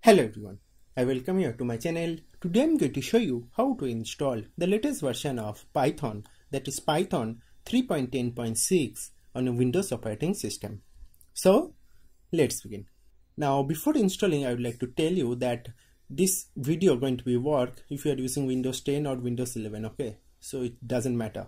Hello everyone, I welcome you to my channel. Today I'm going to show you how to install the latest version of Python, that is Python 3.10.6 on a Windows operating system. So let's begin. Now before installing, I would like to tell you that this video going to be work if you are using Windows 10 or Windows 11, okay? So it doesn't matter.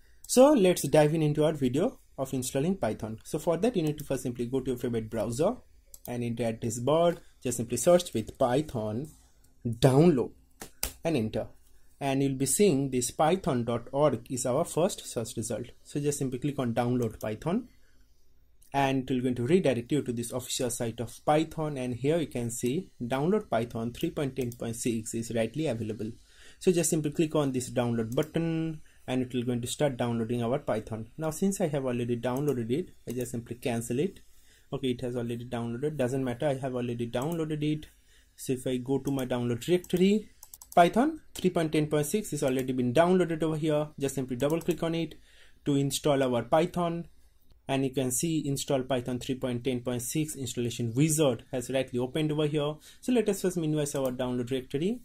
So let's dive into our video of installing Python. So for that you need to first simply go to your favorite browser and in the address bar just simply search with Python download and enter, and you'll be seeing this python.org is our first search result. So just simply click on download Python and it will going to redirect you to this official site of Python, and here you can see download Python 3.10.6 is rightly available. So just simply click on this download button and it will going to start downloading our Python. Now since I have already downloaded it, I just simply cancel it. Okay, it has already downloaded, doesn't matter, I have already downloaded it. So if I go to my download directory, Python 3.10.6 is already been downloaded over here. Just simply double click on it to install our Python, and you can see install Python 3.10.6 installation wizard has rightly opened over here. So let us first minimize our download directory,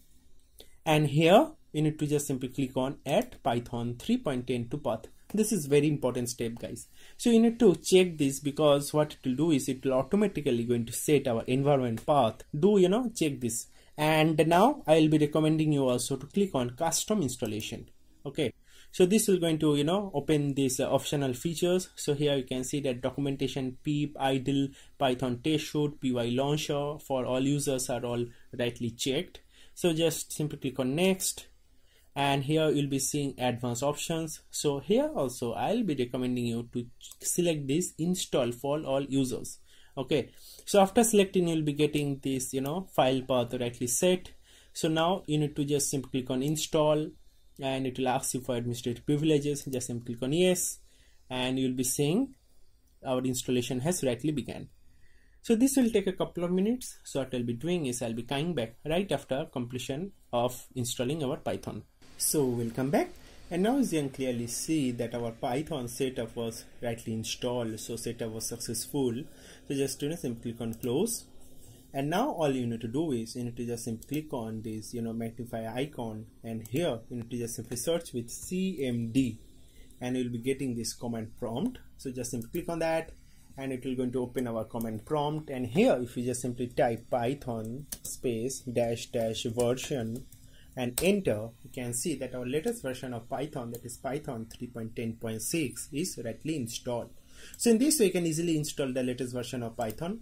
and here you need to just simply click on add Python 3.10 to path. This is very important step, guys. So you need to check this, because what it will do is it will automatically going to set our environment path. Check this. And now I will be recommending you also to click on custom installation. Okay, so this will going to open these optional features. So here you can see that documentation, pip, idle, Python test suite, py launcher for all users are all rightly checked. So just simply click on next, and here you'll be seeing advanced options. So here also I'll be recommending you to select this install for all users. Okay, so after selecting you'll be getting this file path rightly set. So now you need to just simply click on install, and it will ask you for administrative privileges. Just simply click on yes, and you'll be seeing our installation has rightly begun. So this will take a couple of minutes. So what I'll be doing is I'll be coming back right after completion of installing our Python. So we'll come back, and now as you can clearly see that our Python setup was rightly installed. So setup was successful. So just simply click on close, and now all you need to do is you need to just simply click on this magnify icon, and here you need to just simply search with cmd, and you'll be getting this command prompt. So just simply click on that, and it will going to open our command prompt, and here if you just simply type python space dash version and enter, you can see that our latest version of Python, that is Python 3.10.6, is rightly installed. So in this way you can easily install the latest version of Python.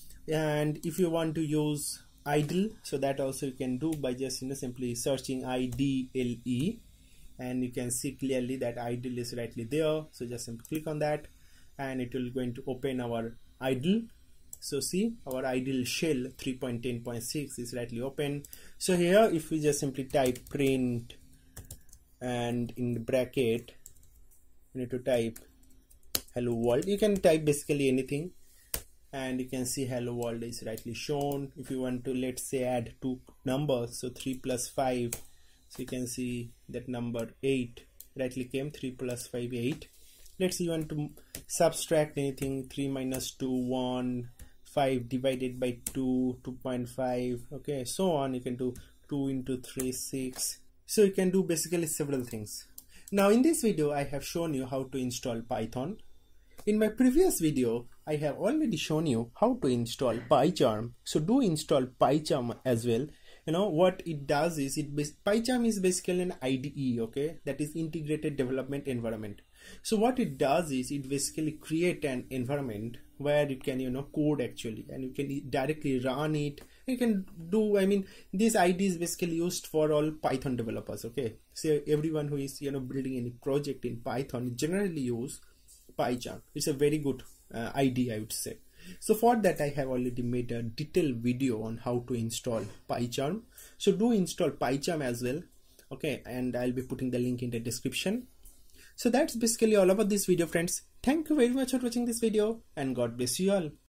And if you want to use idle, so that also you can do by just simply searching IDLE, and you can see clearly that idle is rightly there. So just simply click on that, and it will going to open our idle. So see, our idle shell 3.10.6 is rightly open. So here if we just simply type print, and in the bracket you need to type hello world. You can type basically anything, and you can see hello world is rightly shown. If you want to, let's say, add two numbers, so 3 plus 5, so you can see that number 8 rightly came. 3 plus 5 8. Let's say you want to subtract anything, 3 minus 2 1, 5 divided by 2 2.5, okay, so on. You can do 2 into 3 6. So you can do basically several things. Now in this video I have shown you how to install Python. In my previous video I have already shown you how to install PyCharm. So do install PyCharm as well. What it does is PyCharm is basically an IDE, okay, that is integrated development environment. So what it does is it basically create an environment where you can code actually, and you can directly run it. You can do, this IDE is basically used for all Python developers, okay. So everyone who is building any project in Python generally use PyCharm. It's a very good IDE, I would say. So for that I have already made a detailed video on how to install PyCharm. So do install PyCharm as well, okay, and I'll be putting the link in the description. So that's basically all about this video, friends. Thank you very much for watching this video, and God bless you all.